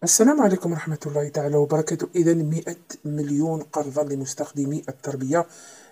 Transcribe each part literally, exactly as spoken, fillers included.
السلام عليكم ورحمة الله تعالى وبركاته. إذا مئة مليون قرضا لمستخدمي التربية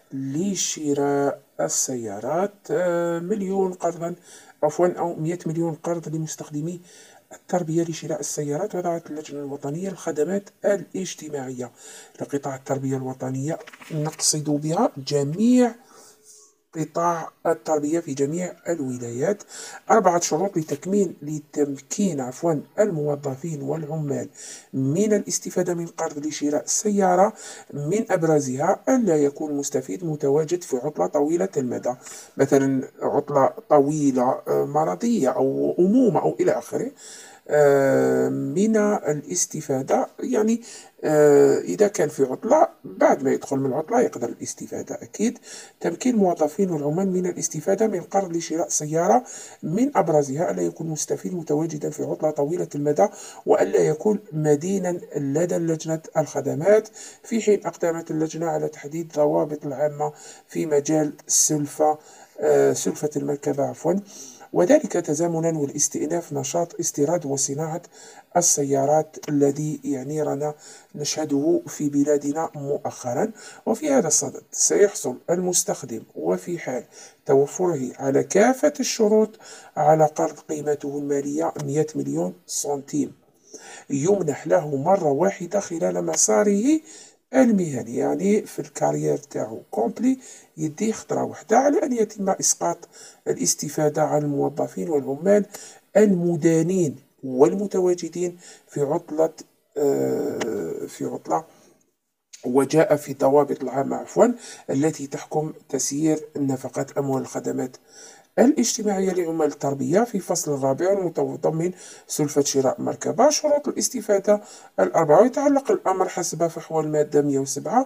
لشراء السيارات. آه، مليون قرضا، عفوا، أو مئة مليون قرض لمستخدمي التربية لشراء السيارات. وضعت اللجنة الوطنية للخدمات الاجتماعية لقطاع التربية الوطنية، نقصد بها جميع قطاع التربية في جميع الولايات، أربعة شروط لتكمين لتمكين عفوا الموظفين والعمال من الاستفادة من قرض لشراء السيارة. من أبرزها ألا يكون المستفيد متواجد في عطلة طويلة المدى، مثلا عطلة طويلة آه، مرضية أو أمومة أو إلى آخره، آه، من الاستفادة. يعني آه، إذا كان في عطلة، بعد ما يدخل من العطلة يقدر الاستفادة أكيد. تمكين الموظفين والعمال من الاستفادة من قرض لشراء سيارة، من أبرزها ألا يكون المستفيد متواجدا في عطلة طويلة المدى، وألا يكون مدينا لدى لجنة الخدمات، في حين أقدمت اللجنة على تحديد ضوابط العامة في مجال السلفة آه، سلفة المركبة عفوا، وذلك تزامنا والاستئناف نشاط استيراد وصناعة السيارات الذي يعني رانا نشهده في بلادنا مؤخرا. وفي هذا الصدد سيحصل المستخدم، وفي حال توفره على كافة الشروط، على قرض قيمته المالية مئة مليون سنتيم، يمنح له مرة واحدة خلال مساره المهني، يعني في الكارير تاعو كومبلي، يديه خطرة واحدة على أن يتم إسقاط الاستفادة عن الموظفين والعمال المدانين والمتواجدين في عطلة آه، في عطلة. وجاء في الضوابط العامة عفوا التي تحكم تسيير نفقات أموال الخدمات الاجتماعية لعمال التربية في فصل الرابع المتضمن سلفة شراء مركبة. شروط الاستفادة الأربعة. يتعلق الأمر حسب فحوى المادة مئة وسبعة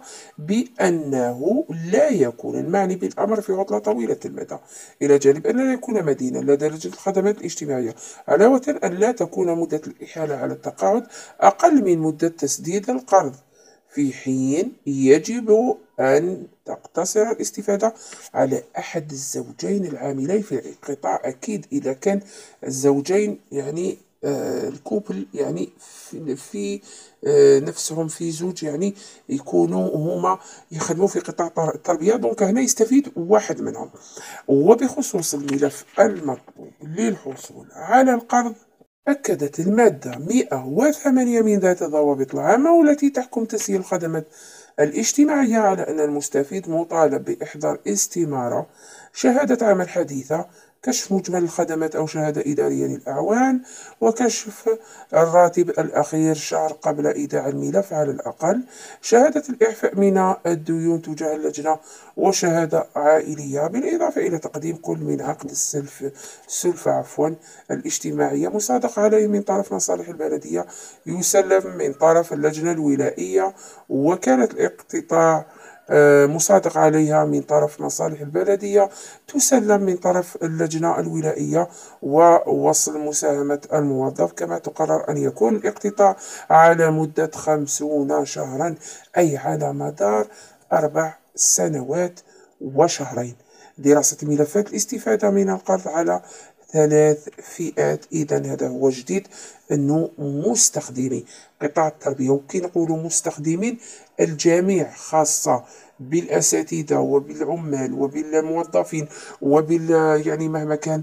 بأنه لا يكون المعني بالأمر في عطلة طويلة المدى، إلى جانب أن لا يكون مدينا لدى لجنة الخدمات الاجتماعية، علاوة أن لا تكون مدة الإحالة على التقاعد أقل من مدة تسديد القرض، في حين يجب أن تقتصر الاستفادة على أحد الزوجين العاملين في القطاع، أكيد إذا كان الزوجين يعني آه الكوبل يعني في, في آه نفسهم في زوج، يعني يكونوا هما يخدموا في قطاع التربية، دونك هنا يستفيد واحد منهم. وبخصوص الملف المطلوب للحصول على القرض، أكدت المادة مئة وثمانية من ذات الضوابط العامة والتي تحكم تسيير الخدمات الاجتماعية على أن المستفيد مطالب بإحضار استمارة، شهادة عمل حديثة، كشف مجمل الخدمات أو شهادة إدارية للأعوان، وكشف الراتب الأخير شهر قبل إيداع الملف على الأقل، شهادة الإعفاء من الديون تجاه اللجنة، وشهادة عائلية، بالإضافة إلى تقديم كل من عقد السلف السلفة عفوا الاجتماعية مصادق عليه من طرف مصالح البلدية، يسلم من طرف اللجنة الولائية، وكالة الاقتطاع آه، مصادق عليها من طرف مصالح البلدية، تسلم من طرف اللجنة الولائية، ووصل مساهمة الموظف، كما تقرر أن يكون الاقتطاع على مدة خمسون شهرا، أي على مدار أربع سنوات وشهرين. دراسة ملفات الاستفادة من القرض على ثلاث فئات. إذا هذا هو جديد، أنه مستخدمي قطاع التربية، وكي نقولوا مستخدمين الجميع، خاصة بالأساتذة وبالعمال وبالموظفين وبال يعني مهما كان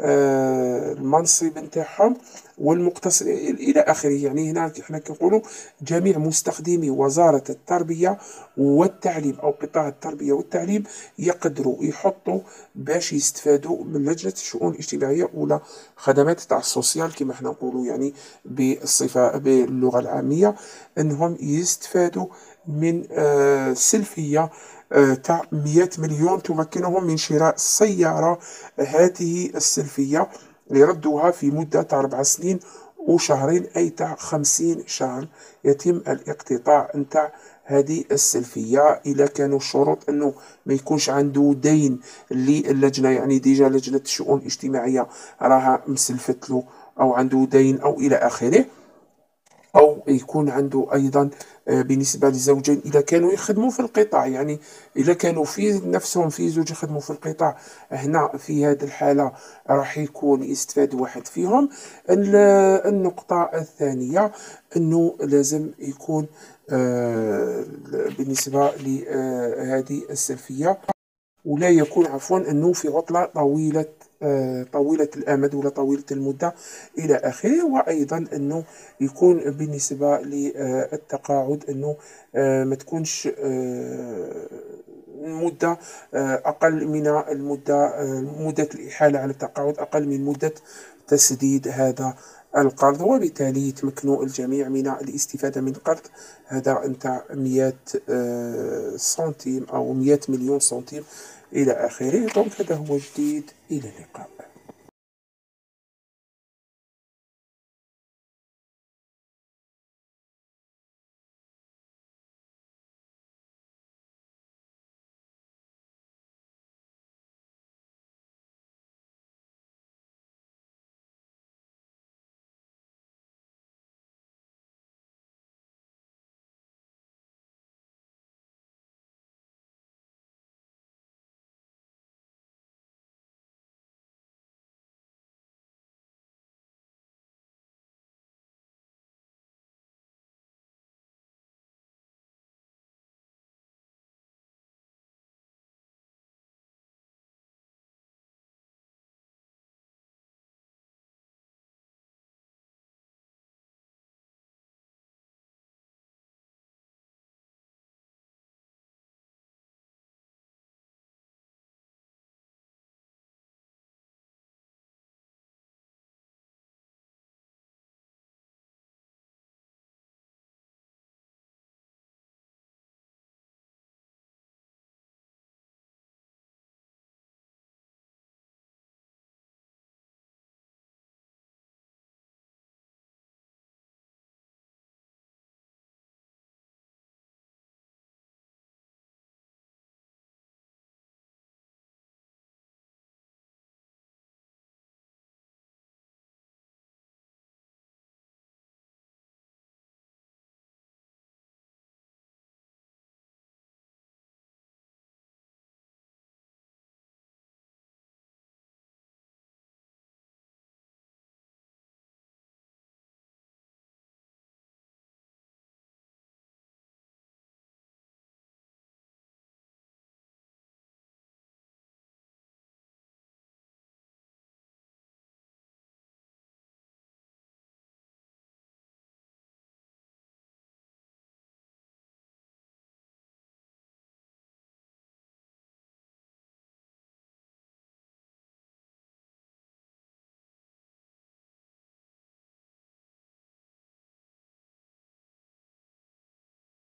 آه، المنصب نتاعهم والمقتص إلى آخره. يعني هنا احنا كنقولوا جميع مستخدمي وزارة التربية والتعليم أو قطاع التربية والتعليم يقدروا يحطوا باش يستفادوا من لجنة الشؤون الاجتماعية ولا خدمات تاع السوسيال كما احنا نقولوا، يعني بالصفة باللغة العامية، أنهم يستفادوا من آه، سلفية آه، تاع مئة مليون تمكنهم من شراء سيارة. هذه السلفية يردوها في مدة أربع سنين وشهرين، أي تاع خمسين شهر يتم الاقتطاع نتاع هذه السلفية. إذا كانوا الشروط أنه ما يكونش عنده دين للجنة، يعني ديجا لجنة الشؤون الاجتماعية راها مسلفت له أو عنده دين أو إلى آخره، أو يكون عنده أيضا بالنسبة للزوجين إذا كانوا يخدموا في القطاع، يعني إذا كانوا في نفسهم في زوج يخدموا في القطاع، هنا في هذه الحالة راح يكون يستفاد واحد فيهم. النقطة الثانية أنه لازم يكون آه بالنسبة لهذه السلفية ولا يكون عفوا أنه في عطلة طويلة آه طويلة الأمد ولا طويلة المدة إلى آخره. وأيضا أنه يكون بالنسبة للتقاعد أنه آه ما تكونش آه مدة آه أقل من المدة آه مدة الإحالة على التقاعد أقل من مدة تسديد هذا القرض، وبالتالي يتمكن الجميع من الاستفادة من قرض هذا نتاع مئة آه سنتيم أو مئة مليون سنتيم إلى آخره. دونك هذا هو جديد، إلى اللقاء.